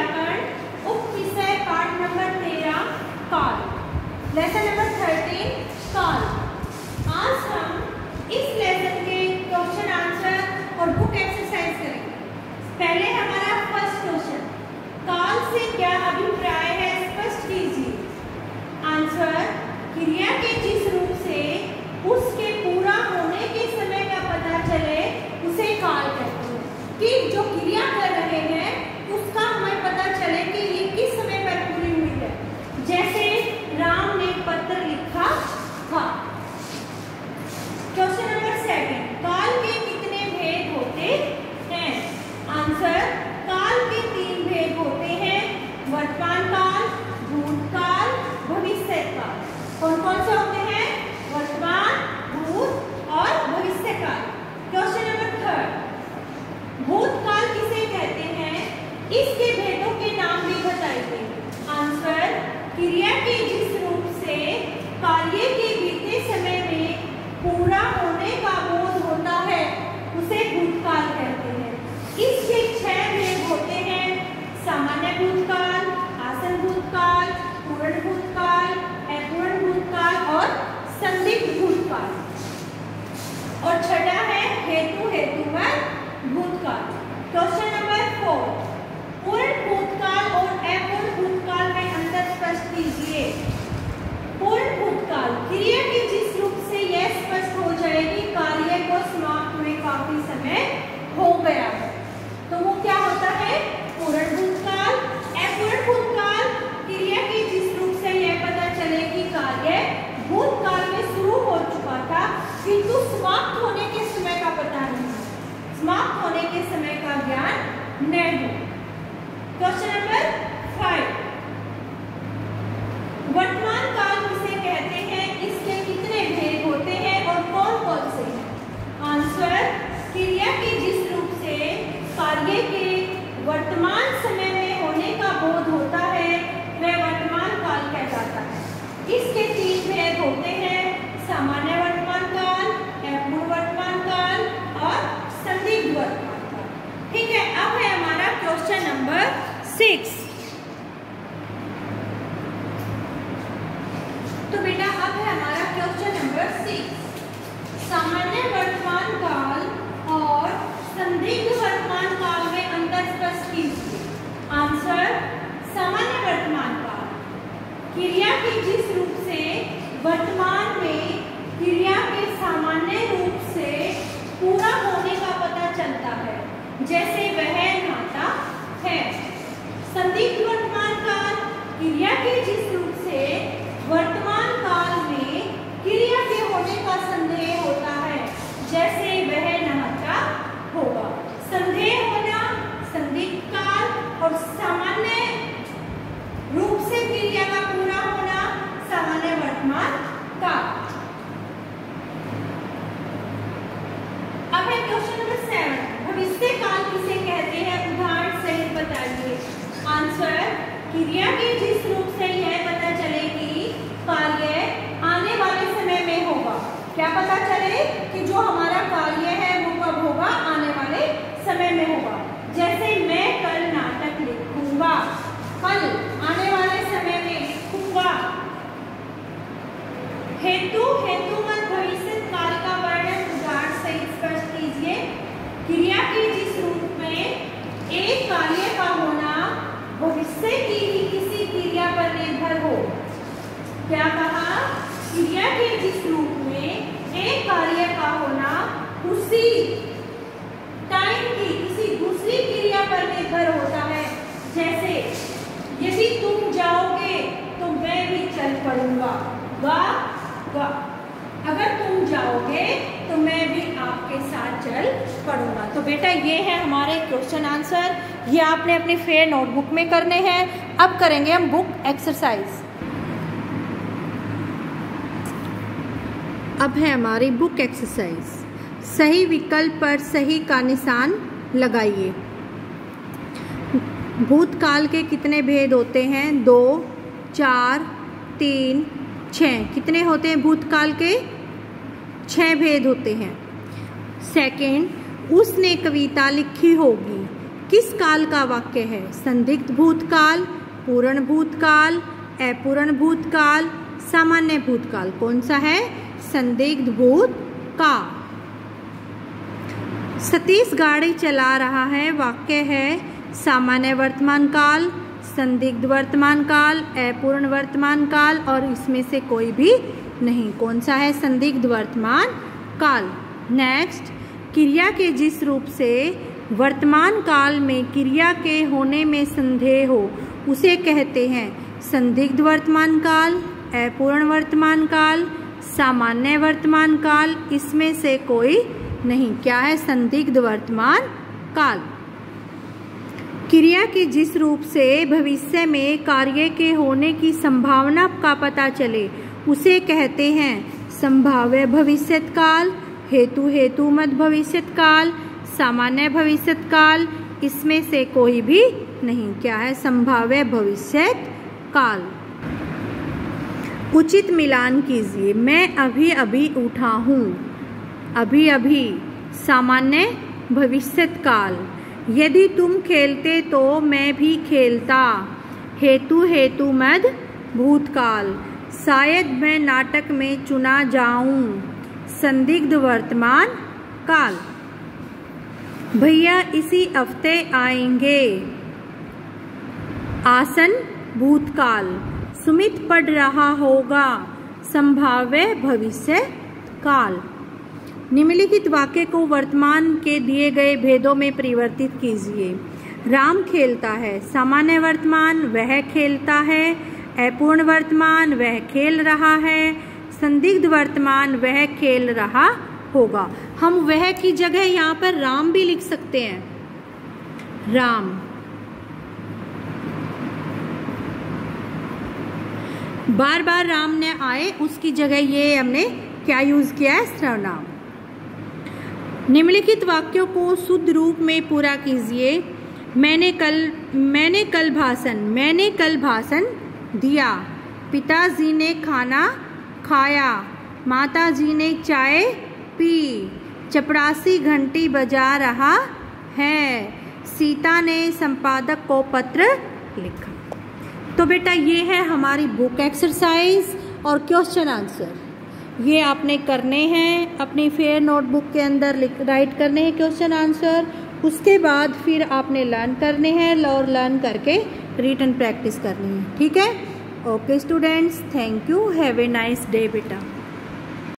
व्याकरण उप विषय पाठ नंबर 13 काल, लेसन नंबर 13 काल। आज हम इस लेसन के क्वेश्चन आंसर और बुक एक्सरसाइज करेंगे। पहले हमारा फर्स्ट क्वेश्चन, काल से क्या अभिप्राय है स्पष्ट कीजिए। आंसर, क्रिया के जिस रूप से उसके पूरा होने के समय का पता चले उसे काल कहते हैं। कि जो क्रिया कर रहे हैं उसका हमें पता चले कि ये किस समय पर पूरी हुई है। जैसे राम ने पत्र लिखा था। क्वेश्चन नंबर 7, काल के कितने भेद होते हैं। आंसर, काल के 3 भेद होते हैं, वर्तमान काल, भूतकाल, भविष्य काल। कौन कौन से होते हैं? वर्तमान, भूत और भविष्य काल। क्वेश्चन नंबर 3, भूतकाल किसे कहते हैं, इसके भेदों के नाम भी बताइए। आंसर, क्रिया के जिस रूप से कार्य के बीते समय में पूरा होने का बोध होता है उसे भूतकाल कहते हैं। इसके 6 भेद होते हैं, सामान्य भूतकाल, आसन भूतकाल, पूर्ण भूतकाल, अपूर्ण भूतकाल और संदिग्ध भूतकाल। और छठा है हेतु हेतुमत भूतकाल। क्वेश्चन नंबर 4, पूर्ण भूतकाल और अपूर्ण भूतकाल में अंतर स्पष्ट कीजिए। पूर्ण भूतकाल, क्रिया के जिस रूप से यह स्पष्ट हो जाए कि कार्य को समाप्त हुए काफी समय हो गया है, तो वो क्या होता है? पूर्ण भूतकाल। अपूर्ण भूतकाल, क्रिया के जिस रूप से यह पता चले कि कार्य भूतकाल में शुरू हो चुका था किंतु समाप्त होने के समय का पता नहीं, समाप्त होने के समय का ज्ञान नहीं हो। क्वेश्चन नंबर 5, वर्तमान काल किसे कहते हैं, इसके कितने भेद होते हैं और कौन कौन से हैं। आंसर, क्रिया के जिस रूप से कार्य के वर्तमान समय में होने का बोध होता है वह वर्तमान काल कहलाता है। इसके 3 भेद होते हैं, सामान्य वर्तमान काल, अपूर्ण वर्तमान काल और संदिग्ध वर्तमान काल। ठीक है, अब है हमारा क्वेश्चन नंबर 6। तो बेटा अब है हमारा क्वेश्चन नंबर 6, सामान्य वर्तमान काल और संदिग्ध वर्तमान काल में अंतर स्पष्ट कीजिए। आंसर, सामान्य वर्तमान काल, क्रिया के जिस रूप से वर्तमान में क्रिया के सामान्य रूप से पूरा होने का पता चलता है, जैसे वह नहाता है। संदिग्ध वर्तमान काल, क्रिया के जिस रूप से वर्तमान काल में क्रिया के होने का संदेह होता है, जैसे वह नहाता होगा। संदेह होना संदिग्ध काल और सामान्य रूप से क्रिया का पूरा होना सामान्य वर्तमान काल। अब है क्वेश्चन नंबर 7, भविष्य काल किसे कहते हैं, उदाहरण सहित बताइए। आंसर, क्रिया के जिस रूप से यह पता चले कि कार्य आने वाले समय में होगा। क्या पता चले कि जो हमारा कार्य है वो कब होगा? आने वाले समय में होगा। जैसे मैं कल नाटक लिखूंगा, कल आने वाले समय में लिखूंगा। हेतु हेतुमत भविष्य काल का वर्णन उदाहरण सहित स्पष्ट कीजिए। क्रिया के जिस रूप में एक कार्य का होना भविष्य की ही किसी क्रिया पर निर्भर हो। क्या कहा? क्रिया के जिस रूप में एक कार्य का होना उसी टाइम की किसी दूसरी क्रिया पर निर्भर होता है। जैसे यदि तुम जाओगे तो मैं भी चल पड़ूंगा, अगर तुम जाओगे तो मैं भी आपके साथ चल पड़ूंगा। तो बेटा ये है हमारे क्वेश्चन आंसर, ये आपने अपनी फेयर नोटबुक में करने हैं। अब करेंगे हम बुक एक्सरसाइज। अब है हमारी बुक एक्सरसाइज, सही विकल्प पर सही का निशान लगाइए। भूतकाल के कितने भेद होते हैं? 2, 4, 3, 6। कितने होते हैं भूतकाल के? 6 भेद होते हैं। सेकंड, उसने कविता लिखी होगी, किस काल का वाक्य है? संदिग्ध भूतकाल, पूर्ण भूतकाल, अपूर्ण भूतकाल, सामान्य भूतकाल। कौन सा है? संदिग्ध भूतकाल। सतीश गाड़ी चला रहा है, वाक्य है सामान्य वर्तमान काल, संदिग्ध वर्तमान काल, अपूर्ण वर्तमान काल और इसमें से कोई भी नहीं। कौन सा है? संदिग्ध वर्तमान काल। नेक्स्ट, क्रिया के जिस रूप से वर्तमान काल में क्रिया के होने में संदेह हो उसे कहते हैं संदिग्ध वर्तमान काल, अपूर्ण वर्तमान काल, सामान्य वर्तमान काल। इसमें से कोई नहीं। क्या है? संदिग्ध वर्तमान काल। क्रिया के जिस रूप से भविष्य में कार्य के होने की संभावना का पता चले उसे कहते हैं संभाव्य भविष्यत काल, हेतुमत भविष्यत काल, सामान्य भविष्यत काल। इसमें से कोई भी नहीं। क्या है? संभाव्य भविष्यत काल। उचित मिलान कीजिए। मैं अभी अभी उठा हूँ, अभी अभी सामान्य भविष्यत काल। यदि तुम खेलते तो मैं भी खेलता, हेतुमत भूतकाल। शायद मैं नाटक में चुना जाऊं, संदिग्ध वर्तमान काल। भैया इसी हफ्ते आएंगे, आसन्न भूतकाल। सुमित पढ़ रहा होगा, संभाव्य भविष्य काल। निम्नलिखित वाक्य को वर्तमान के दिए गए भेदों में परिवर्तित कीजिए। राम खेलता है, सामान्य वर्तमान वह खेलता है, अपूर्ण वर्तमान वह खेल रहा है, संदिग्ध वर्तमान वह खेल रहा होगा। हम वह की जगह यहाँ पर राम भी लिख सकते हैं, राम। बार बार राम ने आए उसकी जगह ये हमने क्या यूज किया है? सर्वनाम। निम्नलिखित वाक्यों को शुद्ध रूप में पूरा कीजिए। मैंने कल भाषण दिया, पिताजी ने खाना खाया, माताजी ने चाय पी, चपरासी घंटी बजा रहा है, सीता ने संपादक को पत्र लिखा। तो बेटा ये है हमारी बुक एक्सरसाइज और क्वेश्चन आंसर। ये आपने करने हैं, अपनी फेयर नोटबुक के अंदर राइट करने हैं क्वेश्चन आंसर। उसके बाद फिर आपने लर्न करने हैं और लर्न करके रिटन प्रैक्टिस करनी है। ठीक है? Okay students, thank you, have a nice day बेटा।